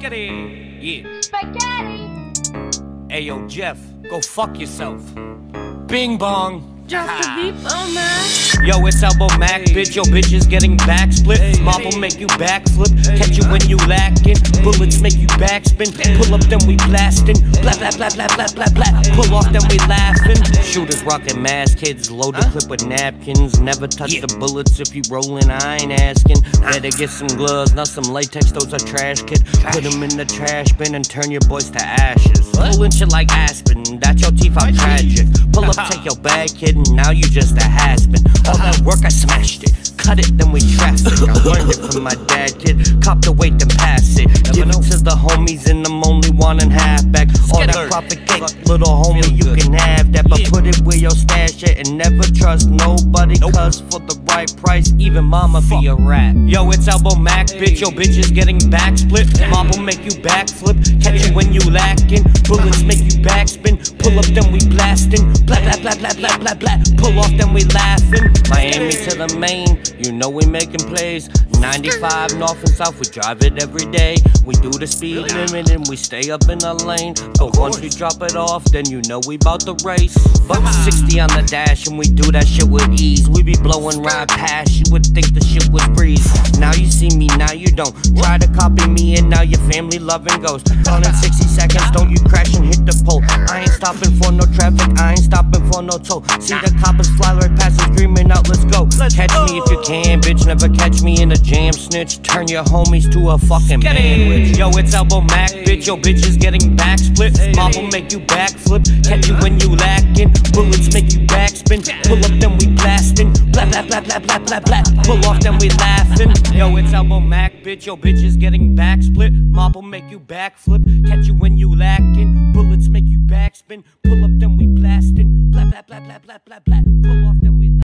Spaghetti. Yeah. Spaghetti. Ayo, Jeff, go fuck yourself. Bing bong. Drop the beat, oh man. Yo, it's Elbow Mac, bitch. Yo, bitch is getting back split. Mop will make you backflip. Catch you when you lacking. Bullets make you backspin. Pull up, then we blasting. Blah, blah, blah, blah, blah, blah, blah. Pull off, then we laughing. Shooters rocking masks. Kids load the clip with napkins. Never touch the bullets if you rollin', I ain't asking. Better get some gloves, not some latex. Those are trash, kid. Put them in the trash bin and turn your boys to ashes. Pulling shit like Aspen. That's your teeth, how tragic. Pull up, take your bag, kid. Now you just a has-been. All that work, I smashed it. Cut it, then we traffic. I learned it from my dad, kid. Cop the weight, then pass it. Give it to the homies, and I'm only wanting half back. All that profit cake, little homie, you can have that. But put it where your stash it, and never trust nobody. Cause for the right price, even mama be a rat. Yo, it's Elbow Mac, bitch. Yo, bitch is getting back split. Mop will make you backflip. Catch you when you lacking. Bullets make you backspin. Pull up, then we blasting. Blah, blah, blah, blah, blah, blah, blah. Pull off, then we laughing. Miami to the main, you know we making plays. 95 north and south, we drive it every day. We do the speed limit and we stay up in the lane. But once we drop it off, then you know we bout to race. Buck 60 on the dash and we do that shit with ease. We be blowing right past, you would think the shit was breeze. Now you see me, now you don't. Try to copy me and now your family loving goes. On in 60 seconds, don't you crash and hit the pole. I ain't stopping for no traffic, I ain't stopping for no toll. See the coppers fly right past us screaming out, let's go. Catch me if you can, bitch, never catch me in a jam snitch. Turn your homies to a fucking sandwich. Yo, it's Elbow Mac, bitch, yo, bitch is getting back split. Mop will make you backflip, catch you when you lacking. Bullets make you backspin, pull up then we blasting. Blah, blah, blah, blah, blah, blah, blah. Pull off then we laughing. Yo, it's Elbow Mac, bitch, yo, bitch is getting back split. Mop will make you backflip, catch you when you lacking. Bullets make you backspin, pull up then we blasting. Blah, blah, blah, blah, blah, blah, blah. Pull off then